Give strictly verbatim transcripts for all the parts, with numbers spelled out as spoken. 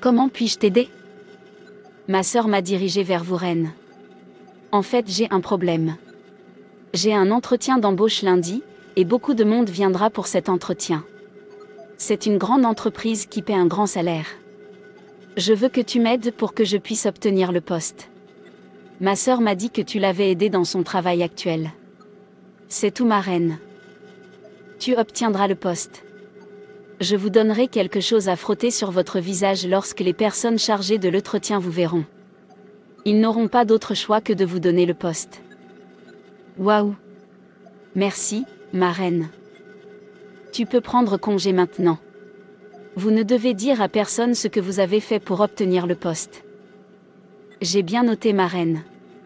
Comment puis-je t'aider? Ma sœur m'a dirigé vers vous, reine. En fait, j'ai un problème. J'ai un entretien d'embauche lundi, et beaucoup de monde viendra pour cet entretien. C'est une grande entreprise qui paie un grand salaire. Je veux que tu m'aides pour que je puisse obtenir le poste. Ma sœur m'a dit que tu l'avais aidée dans son travail actuel. C'est tout, ma reine. Tu obtiendras le poste. Je vous donnerai quelque chose à frotter sur votre visage lorsque les personnes chargées de l'entretien vous verront. Ils n'auront pas d'autre choix que de vous donner le poste. Waouh! Merci, ma reine. Tu peux prendre congé maintenant. Vous ne devez dire à personne ce que vous avez fait pour obtenir le poste. J'ai bien noté, ma reine.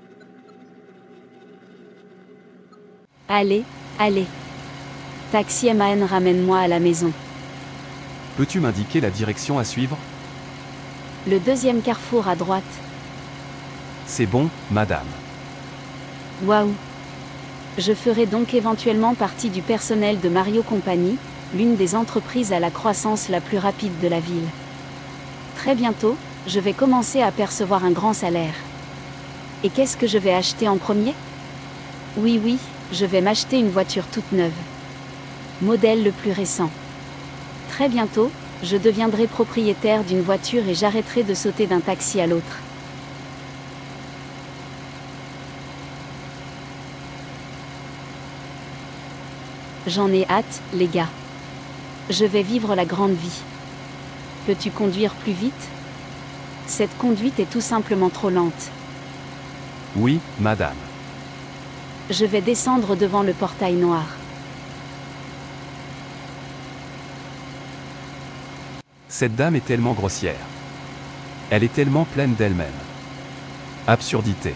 Allez, allez. Taxi M A N, ramène-moi à la maison. Peux-tu m'indiquer la direction à suivre? Le deuxième carrefour à droite. C'est bon, madame. Waouh! Je ferai donc éventuellement partie du personnel de Mario Company, l'une des entreprises à la croissance la plus rapide de la ville. Très bientôt, je vais commencer à percevoir un grand salaire. Et qu'est-ce que je vais acheter en premier? Oui, oui, je vais m'acheter une voiture toute neuve. Modèle le plus récent. Très bientôt, je deviendrai propriétaire d'une voiture et j'arrêterai de sauter d'un taxi à l'autre. J'en ai hâte, les gars. Je vais vivre la grande vie. Peux-tu conduire plus vite? Cette conduite est tout simplement trop lente. Oui, madame. Je vais descendre devant le portail noir. Cette dame est tellement grossière. Elle est tellement pleine d'elle-même. Absurdité.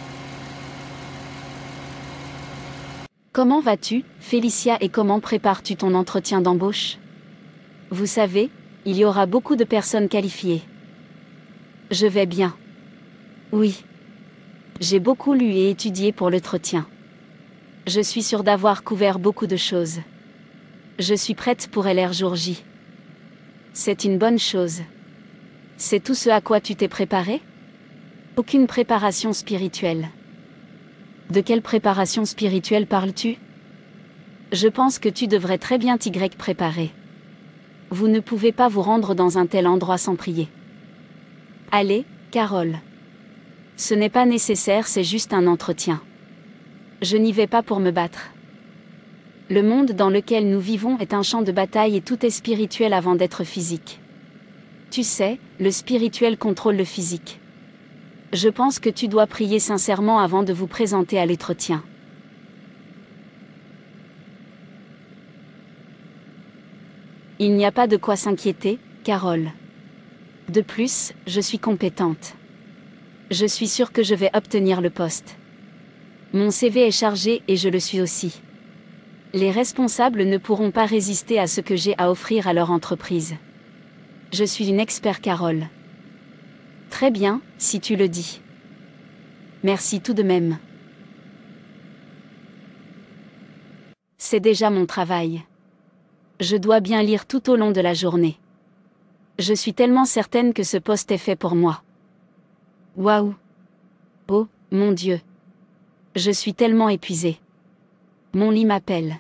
Comment vas-tu, Félicia, et comment prépares-tu ton entretien d'embauche? Vous savez, il y aura beaucoup de personnes qualifiées. Je vais bien. Oui. J'ai beaucoup lu et étudié pour l'entretien. Je suis sûre d'avoir couvert beaucoup de choses. Je suis prête pour L R jour J. C'est une bonne chose. C'est tout ce à quoi tu t'es préparé? Aucune préparation spirituelle. De quelle préparation spirituelle parles-tu? Je pense que tu devrais très bien t'y préparer. Vous ne pouvez pas vous rendre dans un tel endroit sans prier. Allez, Carole. Ce n'est pas nécessaire, c'est juste un entretien. Je n'y vais pas pour me battre. Le monde dans lequel nous vivons est un champ de bataille et tout est spirituel avant d'être physique. Tu sais, le spirituel contrôle le physique. Je pense que tu dois prier sincèrement avant de vous présenter à l'entretien. Il n'y a pas de quoi s'inquiéter, Carole. De plus, je suis compétente. Je suis sûre que je vais obtenir le poste. Mon C V est chargé et je le suis aussi. Les responsables ne pourront pas résister à ce que j'ai à offrir à leur entreprise. Je suis une expert, Carole. Très bien, si tu le dis. Merci tout de même. C'est déjà mon travail. Je dois bien lire tout au long de la journée. Je suis tellement certaine que ce poste est fait pour moi. Waouh! Oh, mon Dieu! Je suis tellement épuisée. Mon lit m'appelle.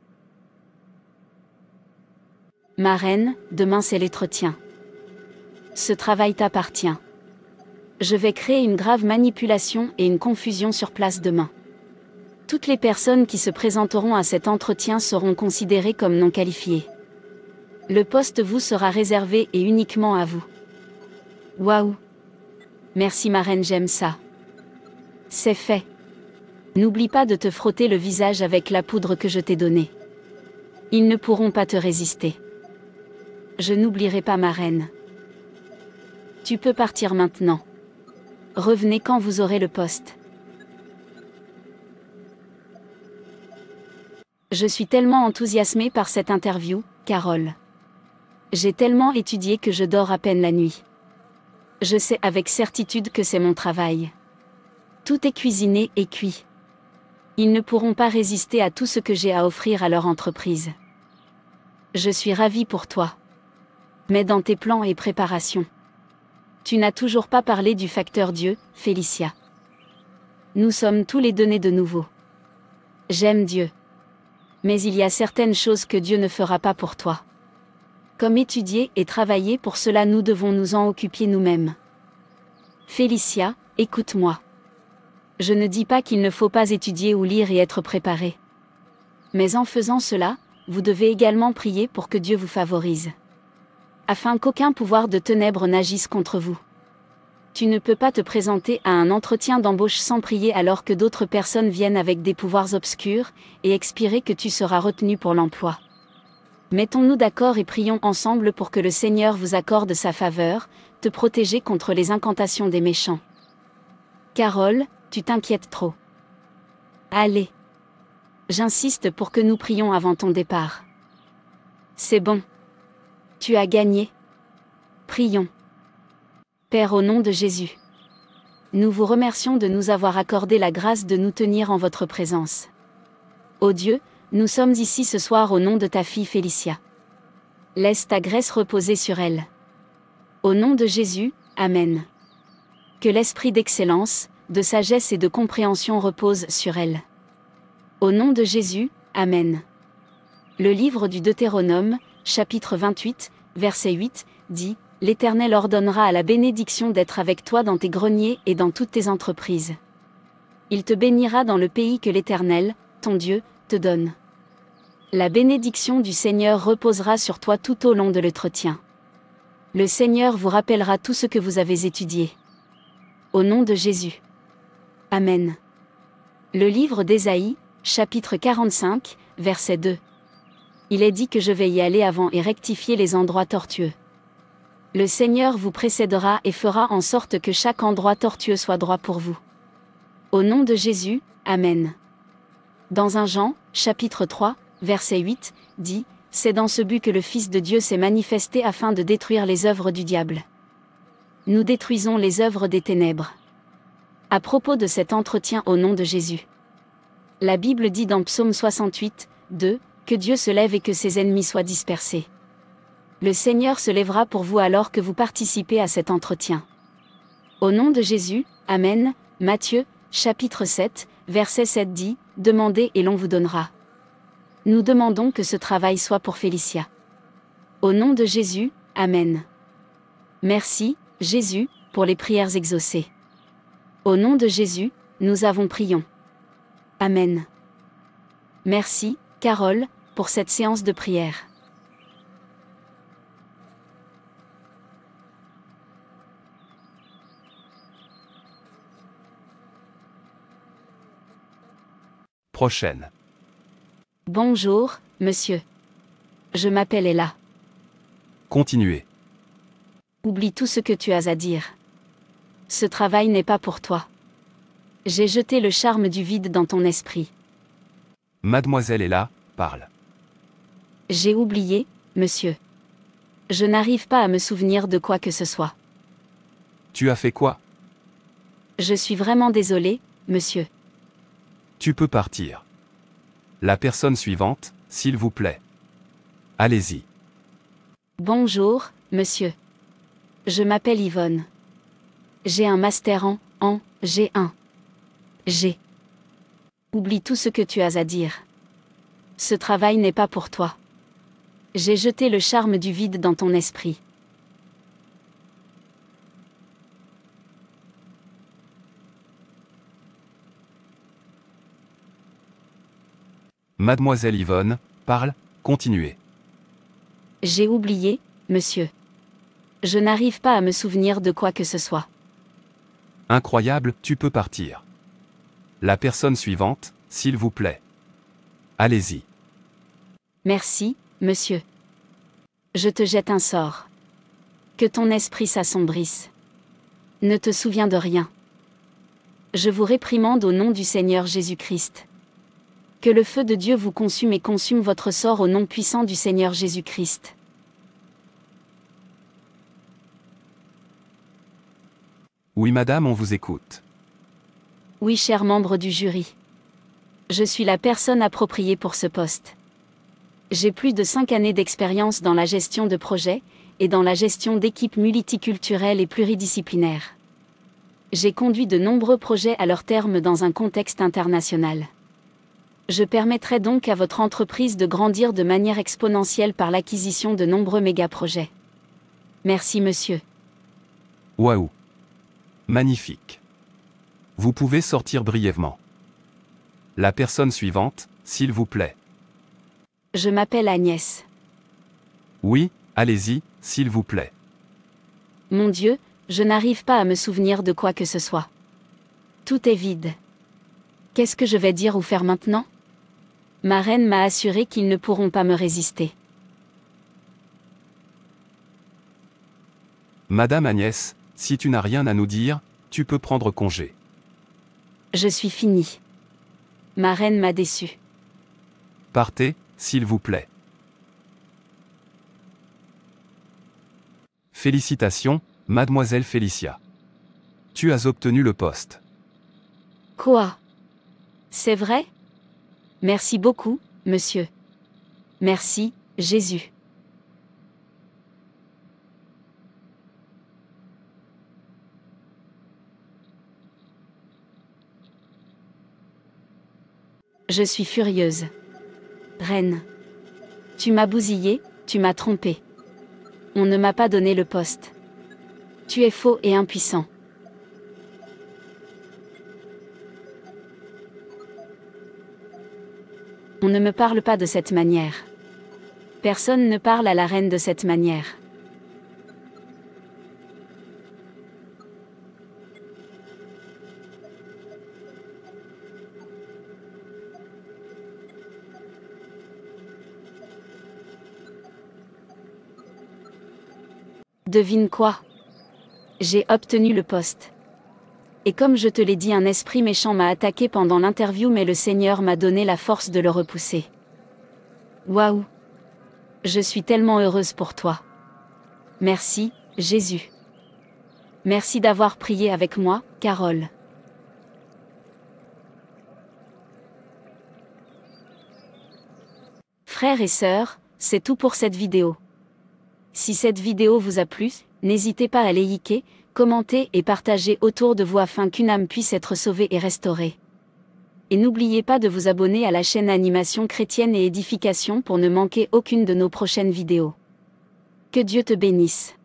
Ma reine, demain c'est l'entretien. Ce travail t'appartient. Je vais créer une grave manipulation et une confusion sur place demain. Toutes les personnes qui se présenteront à cet entretien seront considérées comme non qualifiées. Le poste vous sera réservé et uniquement à vous. Waouh! Merci ma reine, j'aime ça. C'est fait. N'oublie pas de te frotter le visage avec la poudre que je t'ai donnée. Ils ne pourront pas te résister. Je n'oublierai pas ma reine. Tu peux partir maintenant. Revenez quand vous aurez le poste. Je suis tellement enthousiasmée par cette interview, Carole. J'ai tellement étudié que je dors à peine la nuit. Je sais avec certitude que c'est mon travail. Tout est cuisiné et cuit. Ils ne pourront pas résister à tout ce que j'ai à offrir à leur entreprise. Je suis ravie pour toi. Mais dans tes plans et préparations. Tu n'as toujours pas parlé du facteur Dieu, Félicia. Nous sommes tous les deux nés de nouveau. J'aime Dieu. Mais il y a certaines choses que Dieu ne fera pas pour toi. Comme étudier et travailler pour cela, nous devons nous en occuper nous-mêmes. Félicia, écoute-moi. Je ne dis pas qu'il ne faut pas étudier ou lire et être préparé. Mais en faisant cela, vous devez également prier pour que Dieu vous favorise. Afin qu'aucun pouvoir de ténèbres n'agisse contre vous. Tu ne peux pas te présenter à un entretien d'embauche sans prier alors que d'autres personnes viennent avec des pouvoirs obscurs, et expirer que tu seras retenu pour l'emploi. Mettons-nous d'accord et prions ensemble pour que le Seigneur vous accorde sa faveur, te protéger contre les incantations des méchants. Carole, tu t'inquiètes trop. Allez. J'insiste pour que nous prions avant ton départ. C'est bon. Tu as gagné. Prions. Père, au nom de Jésus, nous vous remercions de nous avoir accordé la grâce de nous tenir en votre présence. Ô Dieu, nous sommes ici ce soir au nom de ta fille Félicia. Laisse ta grâce reposer sur elle. Au nom de Jésus, Amen. Que l'esprit d'excellence, de sagesse et de compréhension repose sur elle. Au nom de Jésus, Amen. Le livre du Deutéronome, chapitre vingt-huit, verset huit, dit « L'Éternel ordonnera à la bénédiction d'être avec toi dans tes greniers et dans toutes tes entreprises. Il te bénira dans le pays que l'Éternel, ton Dieu, te donne. La bénédiction du Seigneur reposera sur toi tout au long de l'entretien. Le Seigneur vous rappellera tout ce que vous avez étudié. Au nom de Jésus. Amen. » Le livre d'Ésaïe, chapitre quarante-cinq, verset deux. Il est dit que je vais y aller avant et rectifier les endroits tortueux. Le Seigneur vous précédera et fera en sorte que chaque endroit tortueux soit droit pour vous. Au nom de Jésus, Amen. Dans un Jean, chapitre trois, verset huit, dit « C'est dans ce but que le Fils de Dieu s'est manifesté afin de détruire les œuvres du diable. » Nous détruisons les œuvres des ténèbres. À propos de cet entretien au nom de Jésus. La Bible dit dans Psaume soixante-huit, deux, que Dieu se lève et que ses ennemis soient dispersés. Le Seigneur se lèvera pour vous alors que vous participez à cet entretien. Au nom de Jésus, Amen. Matthieu, chapitre sept, verset sept dit, « Demandez et l'on vous donnera. » Nous demandons que ce travail soit pour Félicia. Au nom de Jésus, Amen. Merci, Jésus, pour les prières exaucées. Au nom de Jésus, nous avons prié. Amen. Merci, Carole, pour cette séance de prière. Prochaine. Bonjour, monsieur. Je m'appelle Ella. Continuez. Oublie tout ce que tu as à dire. Ce travail n'est pas pour toi. J'ai jeté le charme du vide dans ton esprit. Mademoiselle Ella, parle. J'ai oublié, monsieur. Je n'arrive pas à me souvenir de quoi que ce soit. Tu as fait quoi? Je suis vraiment désolée, monsieur. Tu peux partir. La personne suivante, s'il vous plaît. Allez-y. Bonjour, monsieur. Je m'appelle Yvonne. J'ai un master en, en, G un. G. Oublie tout ce que tu as à dire. Ce travail n'est pas pour toi. J'ai jeté le charme du vide dans ton esprit. Mademoiselle Yvonne, parle, continuez. J'ai oublié, monsieur. Je n'arrive pas à me souvenir de quoi que ce soit. Incroyable, tu peux partir. La personne suivante, s'il vous plaît. Allez-y. Merci, monsieur. Je te jette un sort. Que ton esprit s'assombrisse. Ne te souviens de rien. Je vous réprimande au nom du Seigneur Jésus-Christ. Que le feu de Dieu vous consume et consume votre sort au nom puissant du Seigneur Jésus-Christ. Oui madame, on vous écoute. Oui, cher membre du jury. Je suis la personne appropriée pour ce poste. J'ai plus de cinq années d'expérience dans la gestion de projets, et dans la gestion d'équipes multiculturelles et pluridisciplinaires. J'ai conduit de nombreux projets à leur terme dans un contexte international. Je permettrai donc à votre entreprise de grandir de manière exponentielle par l'acquisition de nombreux méga-projets. Merci monsieur. Waouh! Magnifique. Vous pouvez sortir brièvement. La personne suivante, s'il vous plaît. Je m'appelle Agnès. Oui, allez-y, s'il vous plaît. Mon Dieu, je n'arrive pas à me souvenir de quoi que ce soit. Tout est vide. Qu'est-ce que je vais dire ou faire maintenant? Ma reine m'a assuré qu'ils ne pourront pas me résister. Madame Agnès, si tu n'as rien à nous dire, tu peux prendre congé. Je suis finie. Ma reine m'a déçue. Partez, s'il vous plaît. Félicitations, mademoiselle Félicia. Tu as obtenu le poste. Quoi? C'est vrai? Merci beaucoup, monsieur. Merci, Jésus. Je suis furieuse. Reine. Tu m'as bousillé, tu m'as trompé. On ne m'a pas donné le poste. Tu es faux et impuissant. On ne me parle pas de cette manière. Personne ne parle à la reine de cette manière. Devine quoi? J'ai obtenu le poste. Et comme je te l'ai dit, un esprit méchant m'a attaqué pendant l'interview, mais le Seigneur m'a donné la force de le repousser. Waouh! Je suis tellement heureuse pour toi. Merci, Jésus. Merci d'avoir prié avec moi, Carole. Frères et sœurs, c'est tout pour cette vidéo. Si cette vidéo vous a plu, n'hésitez pas à liker, commenter et partager autour de vous afin qu'une âme puisse être sauvée et restaurée. Et n'oubliez pas de vous abonner à la chaîne Animation Chrétienne et Édification pour ne manquer aucune de nos prochaines vidéos. Que Dieu te bénisse.